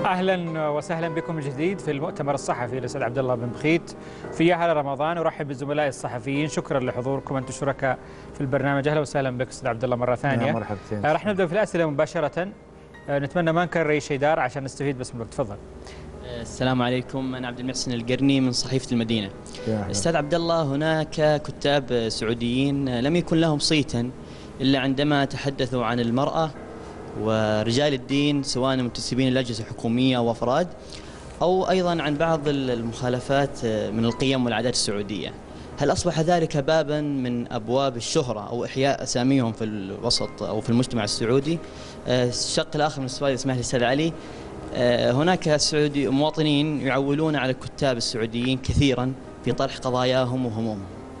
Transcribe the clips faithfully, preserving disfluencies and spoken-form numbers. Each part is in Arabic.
اهلا وسهلا بكم من جديد في المؤتمر الصحفي للاستاذ عبد الله بن بخيت في اهل رمضان. ارحب بزملائي الصحفيين، شكرا لحضوركم انتم شركاء في البرنامج. اهلا وسهلا بك استاذ عبد الله مره ثانيه. مرحبتين. راح نبدا في الاسئله مباشره. نتمنى ما نكرر اي شيء دار عشان نستفيد بس من الوقت. تفضل. السلام عليكم، انا عبد المحسن القرني من صحيفة المدينة. استاذ عبد الله، هناك كتاب سعوديين لم يكن لهم صيتا الا عندما تحدثوا عن المرأة ورجال الدين، سواء منتسبين للأجهزة الحكومية او افراد، او ايضا عن بعض المخالفات من القيم والعادات السعودية. هل اصبح ذلك بابا من ابواب الشهرة او احياء اساميهم في الوسط او في المجتمع السعودي؟ الشق الاخر من السؤال، اسمح لي استاذ علي، هناك سعودي مواطنين يعولون على الكتاب السعوديين كثيرا في طرح قضاياهم وهمومهم.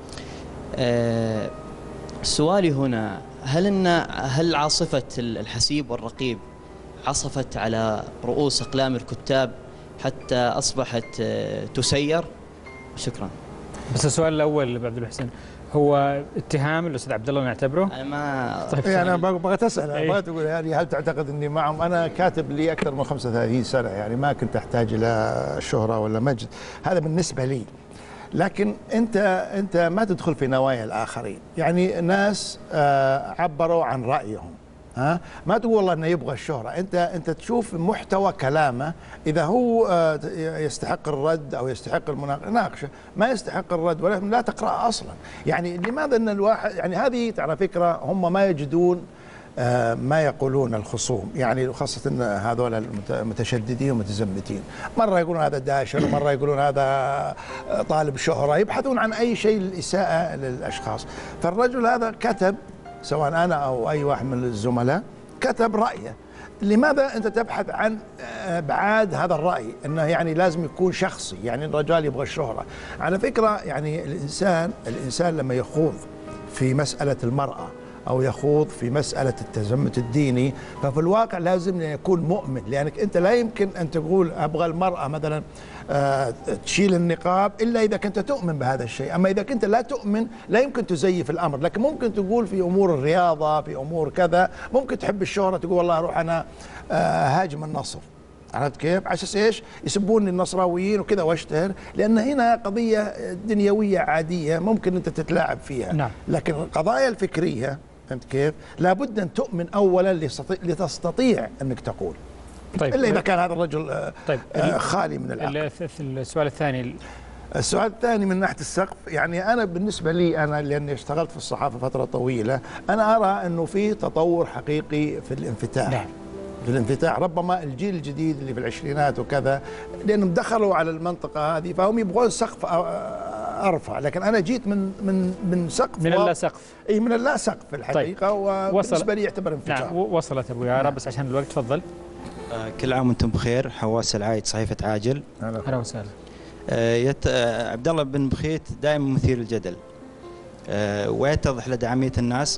سؤالي هنا، هل ان هل عاصفة الحسيب والرقيب عصفت على رؤوس اقلام الكتاب حتى اصبحت تسير؟ شكرا. بس السؤال الاول ابو عبد المحسن، هو اتهام الاستاذ عبد الله نعتبره؟ انا ما طيب يعني انا بغيت اسال، بغيت اقول يعني هل تعتقد اني معهم؟ انا كاتب لي اكثر من خمسة وثلاثين سنه، يعني ما كنت احتاج الى شهره ولا مجد، هذا بالنسبه لي. لكن انت انت ما تدخل في نوايا الاخرين، يعني ناس عبروا عن رايهم، ها ما تقول والله انه يبغى الشهره، انت انت تشوف محتوى كلامه، اذا هو يستحق الرد او يستحق المناقشه، ما يستحق الرد ولا لا تقرأ اصلا. يعني لماذا ان الواحد، يعني هذه على فكره هم ما يجدون ما يقولون الخصوم، يعني خاصة هذول المتشددين والمتزمتين، مرة يقولون هذا داشر ومرة يقولون هذا طالب شهرة، يبحثون عن أي شيء للإساءة للأشخاص. فالرجل هذا كتب، سواء أنا أو أي واحد من الزملاء، كتب رأيه. لماذا أنت تبحث عن أبعاد هذا الرأي؟ أنه يعني لازم يكون شخصي، يعني الرجال يبغى الشهرة. على فكرة يعني الإنسان الإنسان لما يخوض في مسألة المرأة أو يخوض في مسألة التزمت الديني، ففي الواقع لازم أن يكون مؤمن، لأنك أنت لا يمكن أن تقول أبغى المرأة مثلا آه تشيل النقاب إلا إذا كنت تؤمن بهذا الشيء. أما إذا كنت لا تؤمن لا يمكن تزيف الأمر، لكن ممكن تقول في أمور الرياضة، في أمور كذا، ممكن تحب الشهرة، تقول والله أروح أنا آه هاجم النصر، عرفت كيف؟ على اساس ايش؟ يسبوني النصراويين وكذا واشتهر، لان هنا قضيه دنيويه عاديه ممكن انت تتلاعب فيها. نعم. لكن القضايا الفكريه، فهمت كيف؟ لابد ان تؤمن اولا لتستطيع انك تقول. طيب الا اذا كان هذا الرجل طيب خالي من العقل. السؤال الثاني، السؤال الثاني من ناحيه السقف، يعني انا بالنسبه لي انا لاني اشتغلت في الصحافه فتره طويله، انا ارى انه في تطور حقيقي في الانفتاح. نعم. في الانفتاح، ربما الجيل الجديد اللي في العشرينات وكذا، لانهم دخلوا على المنطقه هذه فهم يبغون سقف ارفع، لكن انا جيت من من من سقف من اللا سقف. اي من اللا سقف في الحقيقه. طيب. وبالنسبه لي يعتبر انفتاح. نعم وصلت ابو يارا. بس عشان الوقت تفضل. آه كل عام وانتم بخير. حواس العايد، صحيفه عاجل. اهلا وسهلا. آه يت... آه عبد الله بن بخيت دائما مثير الجدل، آه ويتضح لدى عاميه الناس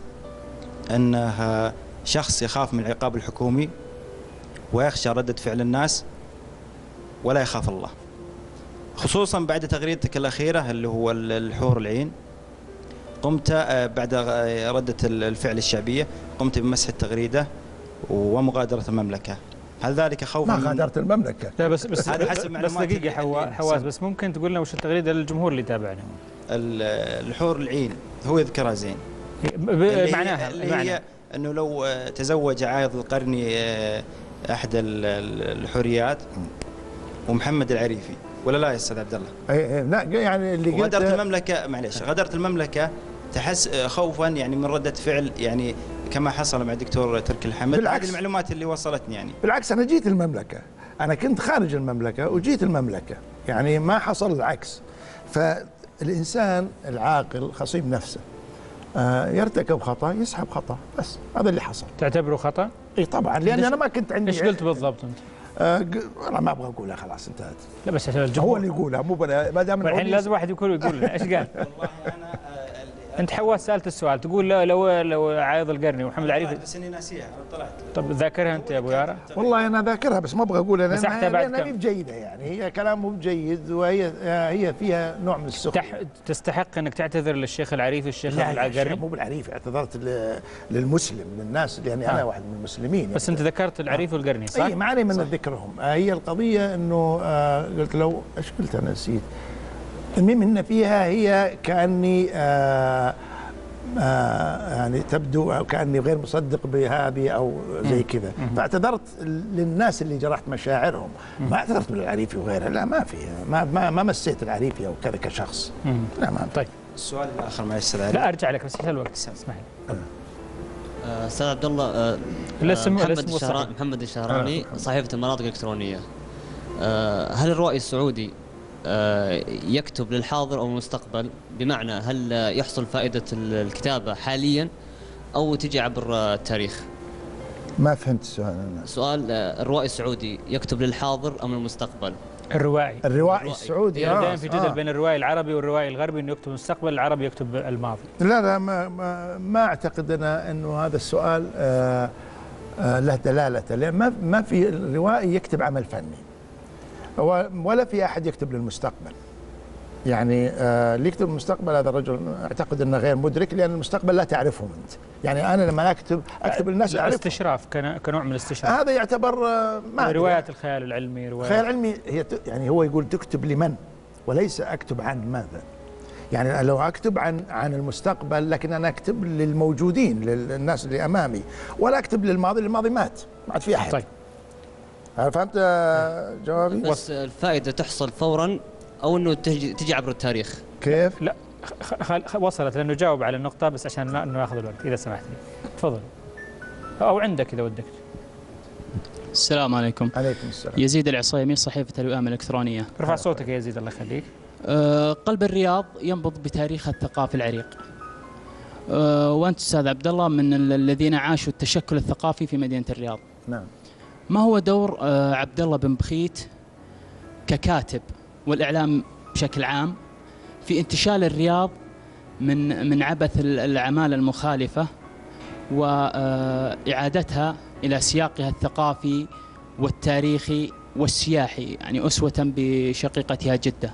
انه شخص يخاف من العقاب الحكومي ويخشى ردة فعل الناس ولا يخاف الله، خصوصا بعد تغريدتك الأخيرة اللي هو الحور العين. قمت بعد ردة الفعل الشعبية قمت بمسح التغريدة ومغادرة المملكة، هل ذلك خوفا؟ ما غادرت المملكة. لا بس بس هذا حسب بس دقيقة حواس، بس ممكن تقول لنا وش التغريدة للجمهور اللي يتابعنا؟ الحور العين هو يذكرها زين، معناها اللي هي انه لو تزوج عايض القرني احد الحوريات ومحمد العريفي، ولا لا يا استاذ عبد الله؟ اي لا يعني اللي قلت غادرت المملكه، معليش غادرت المملكه تحس خوفا يعني من رده فعل، يعني كما حصل مع الدكتور تركي الحمد. هذه المعلومات اللي وصلتني. يعني بالعكس انا جيت المملكه، انا كنت خارج المملكه وجيت المملكه، يعني ما حصل العكس. فالانسان العاقل خصيب نفسه، يرتكب خطأ يسحب خطأ، بس هذا اللي حصل. تعتبره خطأ؟ اي طبعا، لأن أنا ما كنت عندي. ايش قلت بالضبط أنت؟ آه أنا ما أبغى أقولها، خلاص انتهت. لا بس عشان الجمهور هو اللي يقولها، مو أنا، ما دام الحين لازم واحد يقول يقول ايش قال؟ والله أنا انت حواس سالت السؤال تقول لو لو, لو عايض القرني ومحمد عريفي بس اني ناسيها انا طلعت. طب ذاكرها انت يا ابو يارا؟ والله انا ذاكرها بس ما ابغى اقولها مسحتها بعد لانها كم؟ مو بجيده يعني، هي كلام مو بجيد وهي هي فيها نوع من السخريه. تح... تستحق انك تعتذر للشيخ العريفي الشيخ لا لا القرني؟ مو بالعريفي، اعتذرت ل- للمسلم للناس يعني انا آه. واحد من المسلمين بس يعني. انت ذكرت العريفي والقرني صح؟ اي ما علي من ذكرهم. آه هي القضيه انه آه قلت لو ايش قلت انا نسيت. المهم ان فيها هي كاني آه آه يعني تبدو أو كاني غير مصدق بهذه او زي كذا، فاعتذرت للناس اللي جرحت مشاعرهم، ما اعتذرت بالعريفي وغيرها، لا ما فيها، ما ما, ما مسيت العريفي او كذا كشخص. مم. لا ما طيب السؤال الاخر معلش استاذ علي. لا ارجع لك بس حلو الوقت اسمح لي. آه، استاذ عبد الله، آه، الاسم- محمد الاسم الشهراني والصحيح. محمد الشهراني صحيفة المناطق الإلكترونية. آه، هل الروائي السعودي آه، يكتب للحاضر أو المستقبل؟ بمعنى هل آه، يحصل فائدة ال- الكتابة حاليا أو تجي عبر آه، التاريخ؟ ما فهمت السؤال انا. سؤال، آه، الروائي السعودي يكتب للحاضر أم المستقبل؟ الروائي الروائي السعودي يعني آه دائما في جدل آه. بين الروائي العربي والروائي الغربي انه يكتب المستقبل، العربي يكتب الماضي. لا لا ما ما, ما اعتقد انا انه هذا السؤال آه آه له دلالته، لان ما ما في الروائي يكتب عمل فني هو ولا في احد يكتب للمستقبل. يعني آه اللي يكتب المستقبل هذا الرجل اعتقد انه غير مدرك، لان المستقبل لا تعرفهم انت. يعني انا لما اكتب اكتب للناس اعرفهم. استشراف كن- كنوع من الاستشراف. هذا يعتبر آه ما أدري. روايات الخيال العلمي روايات خيال علمي هي ت- يعني هو يقول تكتب لمن وليس اكتب عن ماذا. يعني لو اكتب عن عن المستقبل لكن انا اكتب للموجودين للناس اللي امامي، ولا اكتب للماضي، الماضي مات ما عاد في احد. طيب فهمت آه، جوابي؟ بس الفائدة تحصل فورا أو أنه تجي, تجي عبر التاريخ؟ كيف؟ لا خ- خ- خ- وصلت لانه جاوب على النقطة بس عشان نا- ناخذ الوقت اذا سمحت لي. تفضل. او عندك اذا ودك. السلام عليكم. عليكم السلام. يزيد العصيمي، صحيفة الوئام الإلكترونية. ارفع صوتك يا يزيد الله يخليك. أه قلب الرياض ينبض بتاريخ الثقافي العريق. أه وأنت أستاذ عبد الله من ال- الذين عاشوا التشكل الثقافي في مدينة الرياض. نعم. ما هو دور أه عبد الله بن بخيت ككاتب والإعلام بشكل عام في انتشال الرياض من من عبث ال- الأعمال المخالفة وإعادتها إلى سياقها الثقافي والتاريخي والسياحي، يعني أسوة بشقيقتها جدة؟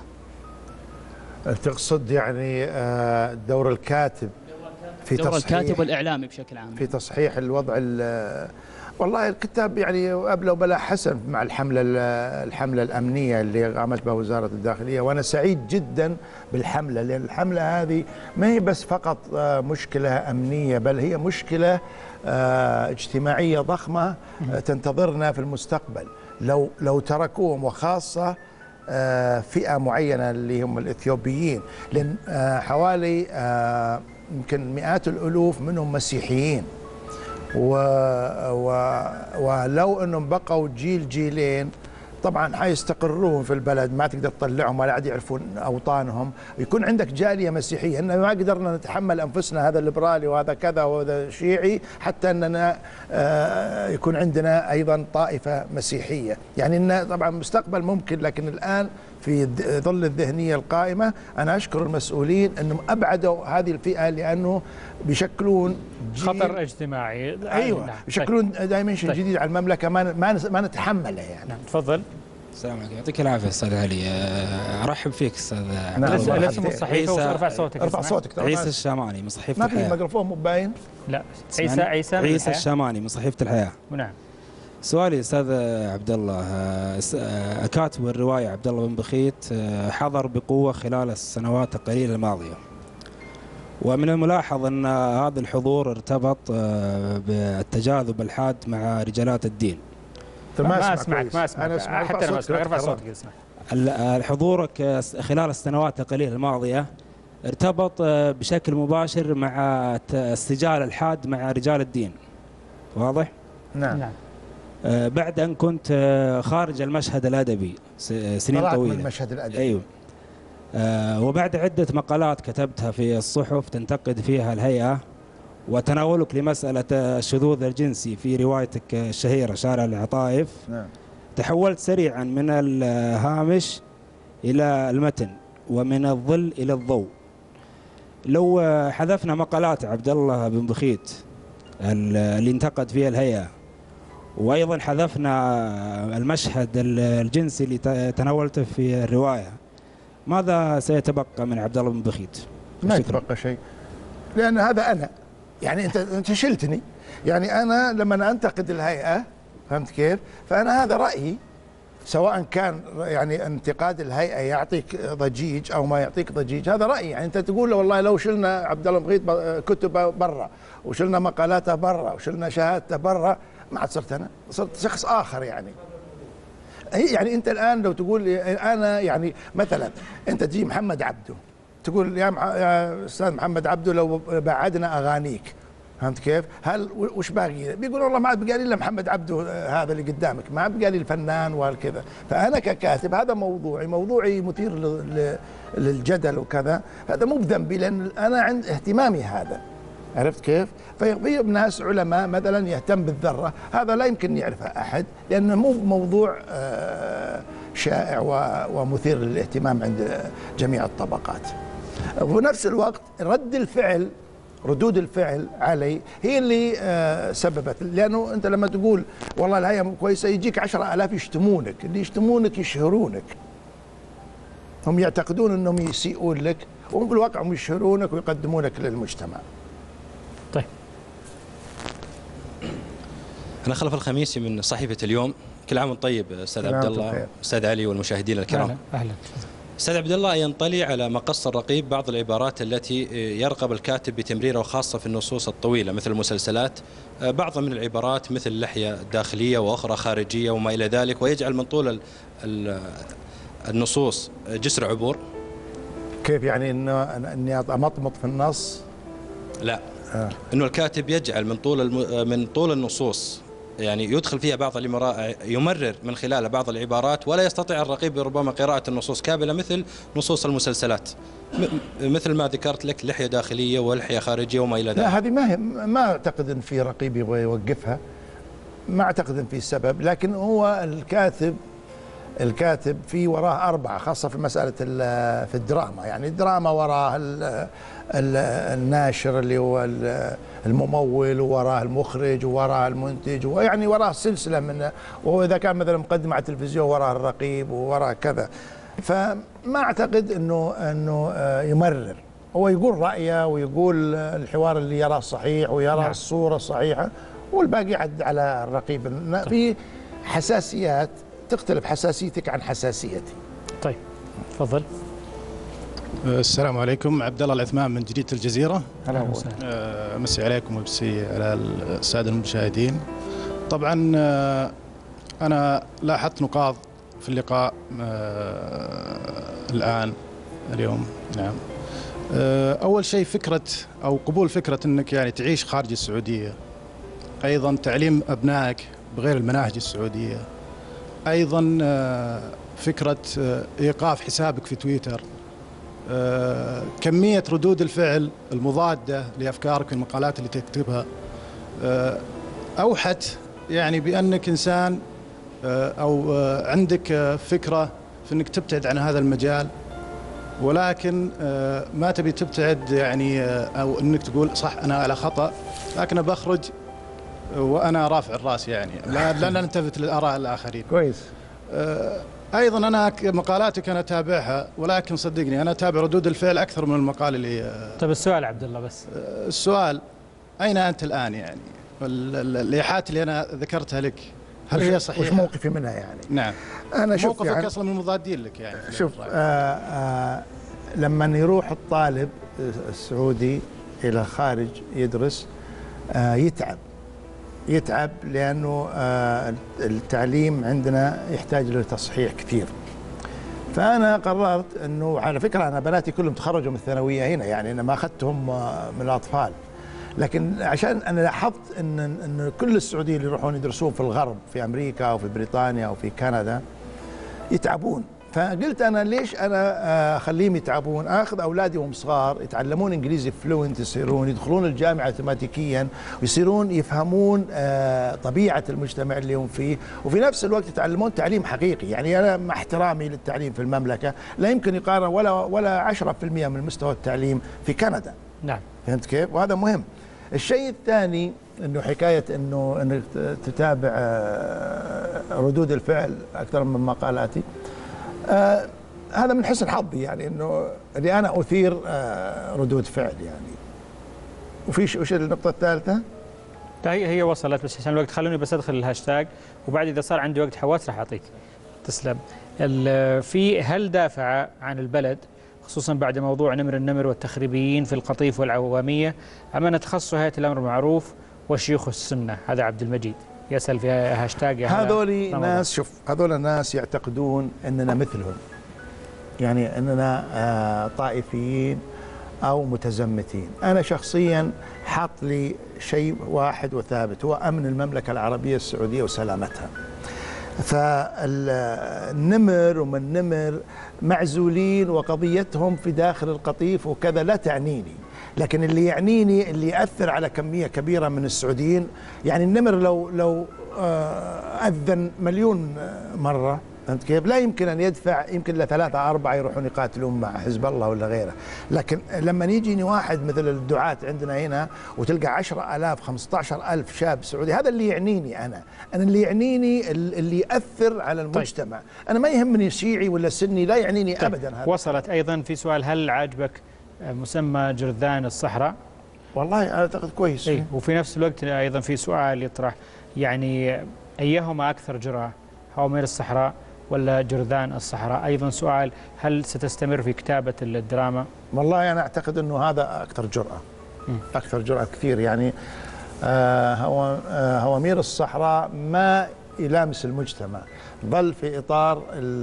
تقصد يعني آه، دور الكاتب في دور تصحيح الكاتب والإعلامي بشكل عام. في تصحيح الوضع ال- والله الكتاب يعني أبلى وبلا حسن مع الحملة ال- الحملة الأمنية اللي قامت بها وزارة الداخلية، وأنا سعيد جدا بالحملة، لأن الحملة هذه ما هي بس فقط آه، مشكلة أمنية، بل هي مشكلة آه، اجتماعية ضخمة آه، تنتظرنا في المستقبل لو لو تركوهم، وخاصة آه، فئة معينة اللي هم الإثيوبيين، لأن آه، حوالي آه، يمكن مئات الألوف منهم مسيحيين، و... و... ولو انهم بقوا جيل جيلين طبعا حيستقرون في البلد، ما تقدر تطلعهم ولا عاد يعرفون اوطانهم، يكون عندك جاليه مسيحيه، ان ما قدرنا نتحمل انفسنا هذا ليبرالي وهذا كذا وهذا شيعي، حتى اننا آه يكون عندنا ايضا طائفه مسيحيه، يعني ان طبعا مستقبل ممكن، لكن الان في ظل الذهنيه القائمه انا اشكر المسؤولين انهم ابعدوا هذه الفئه، لانه بيشكلون خطر اجتماعي. ايوه نعم. بيشكلون دايمنشن طيب. جديد على المملكه ما ما ما نتحمله يعني. نعم تفضل. السلام عليكم، يعطيك العافيه استاذ علي. أه، ارحب فيك استاذ نعم. عبد الله. الاسم والصحيفه عيسى- وارفع صوتك. ارفع اسمع. صوتك ترى عيسى ما- الشاماني من صحيفه ما في الحياه. ميكروفون مو باين. لا عيسى اسمعني؟ عيسى من عيسى الحياة. الشاماني من صحيفه الحياه. نعم. سؤالي استاذ عبد الله، أه، س- أه، كاتب الروايه عبد الله بن بخيت أه، حضر بقوه خلال السنوات القليله الماضيه، ومن الملاحظ ان هذا الحضور ارتبط أه، بالتجاذب الحاد مع رجالات الدين. طيب ما, ما أسمع اسمعك كويس. ما اسمعك انا اسمع حتى انا ما صوتك، اسمعك. ارفع لا صوتك اسمع. ال- الحضور ك- خلال السنوات القليلة الماضية ارتبط آه، بشكل مباشر مع ت- السجال الحاد مع رجال الدين. واضح؟ نعم. نعم. آه، بعد أن كنت آه، خارج المشهد الأدبي س- سنين طلعت من طويلة. المشهد الادبي. أيوه. آه، وبعد عدة مقالات كتبتها في الصحف تنتقد فيها الهيئة وتناولك لمسألة الشذوذ الجنسي في روايتك الشهيرة شارع العطائف، نعم. تحولت سريعا من الهامش إلى المتن ومن الظل إلى الضوء. لو حذفنا مقالات عبد الله بن بخيت اللي انتقد فيها الهيئة، وأيضا حذفنا المشهد الجنسي اللي تناولته في الرواية، ماذا سيتبقى من عبد الله بن بخيت؟ ما يتبقى شيء، لأن هذا أنا، يعني أنت أنت شلتني، يعني أنا لما أنتقد الهيئة، فهمت كيف؟ فأنا هذا رأيي، سواء كان يعني انتقاد الهيئة يعطيك ضجيج أو ما يعطيك ضجيج، هذا رأيي. يعني أنت تقول والله لو شلنا عبد الله بن بخيت كتبه برا، وشلنا مقالاته برا، وشلنا شهادته برا، ما عاد صرت أنا، صرت شخص آخر. يعني يعني أنت الآن لو تقول أنا، يعني مثلا أنت تجي محمد عبده تقول يا, يا أستاذ محمد عبده لو بعدنا أغانيك، فهمت كيف؟ هل وش باقي؟ بيقول والله ما عاد بقى لي الا محمد عبده هذا اللي قدامك، ما عاد بقى لي الفنان وهالكذا. فانا ككاتب هذا موضوعي، موضوعي مثير للجدل وكذا، هذا مو بذنبي لان انا عند اهتمامي هذا، عرفت كيف؟ في ناس علماء مثلا يهتم بالذره، هذا لا يمكن يعرفه احد لانه مو موضوع شائع ومثير للاهتمام عند جميع الطبقات. وبنفس الوقت رد الفعل، ردود الفعل علي هي اللي آه سببت، لأنه أنت لما تقول والله الهيئة مو كويسة يجيك عشرة آلاف يشتمونك، اللي يشتمونك يشهرونك، هم يعتقدون أنهم يسيئون لك، وهم بالواقع هم يشهرونك ويقدمونك للمجتمع. طيب، أنا خلف الخميسي من صحيفة اليوم. كل عام وانت طيب أستاذ عبد الله، أستاذ علي والمشاهدين الكرام. أهلا أهلا. أستاذ عبد الله، ينطلي على مقص الرقيب بعض العبارات التي يرغب الكاتب بتمريرها، وخاصة في النصوص الطويلة مثل المسلسلات، بعض من العبارات مثل لحية داخلية وأخرى خارجية وما إلى ذلك، ويجعل من طول النصوص جسر عبور. كيف يعني إنه إني أمطمط في النص؟ لا، آه. إنه الكاتب يجعل من طول الم... من طول النصوص، يعني يدخل فيها بعض العبارات، يمرر من خلال بعض العبارات، ولا يستطيع الرقيب ربما قراءة النصوص كاملة مثل نصوص المسلسلات، مثل ما ذكرت لك لحية داخلية ولحية خارجية وما إلى ذلك. لا، هذه ما هي، ما أعتقد أن في رقيب يبغى يوقفها، ما أعتقد أن في سبب، لكن هو الكاتب الكاتب في وراه أربعة، خاصة في مسألة في الدراما. يعني الدراما وراه الناشر اللي هو الممول، ووراه المخرج، ووراه المنتج، ويعني وراه سلسلة من، وإذا كان مثلا مقدم على التلفزيون وراه الرقيب ووراه كذا. فما أعتقد أنه أنه يمرر، هو يقول رأيه ويقول الحوار اللي يراه صحيح ويرى نعم. الصورة الصحيحة، والباقي يعد على الرقيب. في حساسيات تختلف حساسيتك عن حساسيتي. طيب تفضل. السلام عليكم، عبد الله العثمان من جريدة الجزيرة. اهلا وسهلا. مسي عليكم ومسي على السادة المشاهدين. طبعا أنا لاحظت نقاط في اللقاء الآن اليوم. نعم. أول شيء فكرة أو قبول فكرة أنك يعني تعيش خارج السعودية، أيضا تعليم أبنائك بغير المناهج السعودية، أيضا فكرة إيقاف حسابك في تويتر، كمية ردود الفعل المضادة لأفكارك في المقالات اللي تكتبها، أوحت يعني بأنك إنسان أو عندك فكرة في أنك تبتعد عن هذا المجال، ولكن ما تبي تبتعد يعني أو أنك تقول صح أنا على خطأ، لكن بخرج وأنا رافع الرأس، يعني لا لا نلتفت لآراء الآخرين. كويس. أيضا أنا مقالاتك أنا أتابعها، ولكن صدقني أنا أتابع ردود الفعل أكثر من المقال اللي. طيب السؤال عبد الله بس. السؤال أين أنت الآن؟ يعني الإيحاءات اللي أنا ذكرتها لك هل هي صحيحة؟ وش موقفي منها يعني؟ نعم. أنا شوف موقفك يعني أصلا من المضادين لك يعني. شوف آه آه لما يروح الطالب السعودي إلى الخارج يدرس آه يتعب يتعب لأنه آه التعليم عندنا يحتاج له تصحيح كثير. فأنا قررت أنه، على فكرة أنا بناتي كلهم تخرجوا من الثانوية هنا، يعني أنا ما أخذتهم من الأطفال، لكن عشان أنا لاحظت أن أن كل السعوديين اللي يروحون يدرسون في الغرب، في أمريكا أو في بريطانيا أو في كندا، يتعبون فقلت انا ليش انا اخليهم يتعبون؟ اخذ اولادي وهم صغار يتعلمون انجليزي فلوينت، يصيرون يدخلون الجامعه اوتوماتيكيا ويصيرون يفهمون طبيعه المجتمع اللي هم فيه، وفي نفس الوقت يتعلمون تعليم حقيقي. يعني انا مع احترامي للتعليم في المملكه لا يمكن يقارن ولا ولا عشرة بالمئة من مستوى التعليم في كندا. نعم. فهمت كيف؟ وهذا مهم. الشيء الثاني انه حكايه انه انك تتابع ردود الفعل اكثر من مقالاتي، آه هذا من حسن حظي، يعني انه اللي انا اثير آه ردود فعل يعني. وفي وش النقطه الثالثه؟ هي هي وصلت، بس عشان الوقت خلوني بس ادخل الهاشتاج، وبعد اذا صار عندي وقت حواس راح اعطيك. تسلم. في هل دافع عن البلد خصوصا بعد موضوع نمر النمر والتخريبيين في القطيف والعواميه، ام ان تخصص هيئه الامر بالمعروف وشيوخ السنه؟ هذا عبد المجيد يسال في هاشتاج. هذول ناس، شوف هذول ناس يعتقدون اننا مثلهم، يعني اننا آه طائفيين او متزمتين. انا شخصيا حاط لي شيء واحد وثابت، هو امن المملكه العربيه السعوديه وسلامتها. فالنمر ومن نمر معزولين وقضيتهم في داخل القطيف وكذا لا تعنيني، لكن اللي يعنيني اللي يأثر على كمية كبيرة من السعوديين. يعني النمر لو لو أذن مليون مرة، فهمت كيف؟ لا يمكن أن يدفع يمكن لثلاثة أربعة يروحون يقاتلون مع حزب الله ولا غيره. لكن لما يجيني واحد مثل الدعاة عندنا هنا وتلقى عشرة آلاف خمسة عشر ألف شاب سعودي، هذا اللي يعنيني أنا. أنا اللي يعنيني اللي يأثر على المجتمع. طيب. أنا ما يهمني شيعي ولا سني، لا يعنيني طيب. أبدا هذا. وصلت أيضا في سؤال، هل عاجبك مسمى جرذان الصحراء؟ والله أعتقد كويس. إيه؟ وفي نفس الوقت أيضا في سؤال يطرح، يعني أيهما أكثر جرأة، هوامير الصحراء ولا جرذان الصحراء؟ أيضا سؤال، هل ستستمر في كتابة الدراما؟ والله أنا أعتقد أنه هذا أكثر جرأة، أكثر جرأة كثير. يعني آه هو آه هوامير الصحراء ما يلامس المجتمع، ظل في إطار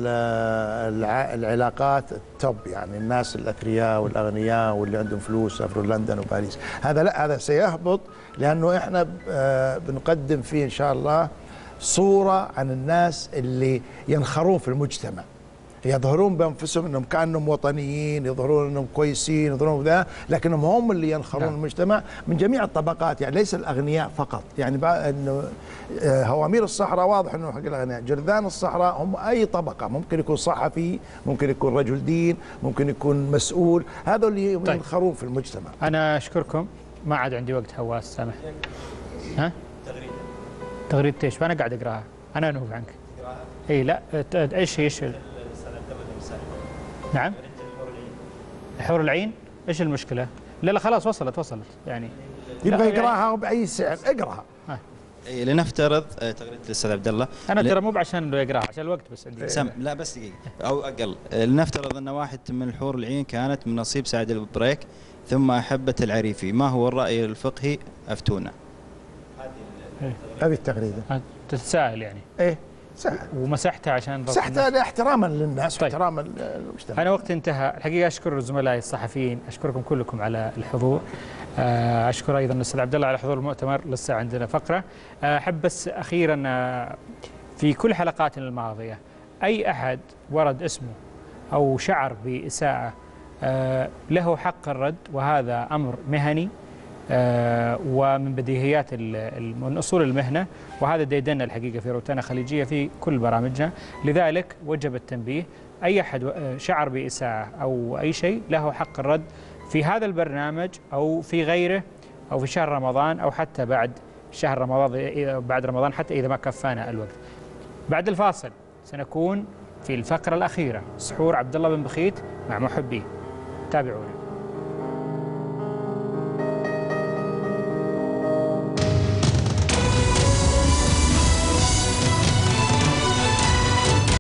العلاقات التوب، يعني الناس الأثرياء والأغنياء واللي عندهم فلوس سافروا لندن وباريس. هذا لا، هذا سيهبط، لأنه إحنا آه بنقدم فيه إن شاء الله صورة عن الناس اللي ينخرون في المجتمع، يظهرون بأنفسهم أنهم كأنهم وطنيين، يظهرون أنهم كويسين، يظهرون ذا، لكنهم هم اللي ينخرون نعم. المجتمع من جميع الطبقات، يعني ليس الأغنياء فقط. يعني أنه هوامير الصحراء واضح أنه حق الأغنياء، جرذان الصحراء هم أي طبقة، ممكن يكون صحفي، ممكن يكون رجل دين، ممكن يكون مسؤول، هذول اللي طيب. ينخرون في المجتمع. أنا أشكركم، ما عاد عندي وقت هواس، سامح. ها؟ تغريدة ايش؟ فانا قاعد اقراها، انا انوب عنك. اي لا، ايش هي ايش؟ نعم؟ حور العين، ايش المشكلة؟ لا لا خلاص وصلت وصلت يعني. يبغى يقراها باي سعر، اقراها. اي لنفترض تغريدة الاستاذ عبد الله. انا ترى مو عشان لو يقراها، عشان الوقت بس عندي. سم لا بس دقيقة او اقل. لنفترض ان واحد من الحور العين كانت من نصيب سعد البريك ثم احبت العريفي، ما هو الرأي الفقهي؟ افتونا. هذه التغريدة تتساءل يعني. ايه سهل، ومسحتها عشان مسحتها احتراما للناس طيب. واحتراما للمجتمع. انا وقت انتهى الحقيقه. اشكر زملائي الصحفيين، اشكركم كلكم على الحضور. اشكر ايضا الاستاذ عبد الله على حضور المؤتمر، لسه عندنا فقره. احب بس اخيرا في كل حلقاتنا الماضيه اي احد ورد اسمه او شعر باساءه له حق الرد، وهذا امر مهني آه ومن بديهيات من أصول المهنة، وهذا ديدنا الحقيقة في روتانا خليجية في كل برامجنا. لذلك وجب التنبيه، أي أحد شعر بإساءة أو أي شيء له حق الرد في هذا البرنامج أو في غيره أو في شهر رمضان أو حتى بعد شهر رمضان، بعد رمضان حتى إذا ما كفانا الوقت. بعد الفاصل سنكون في الفقرة الأخيرة، سحور عبد الله بن بخيت مع محبيه. تابعونا.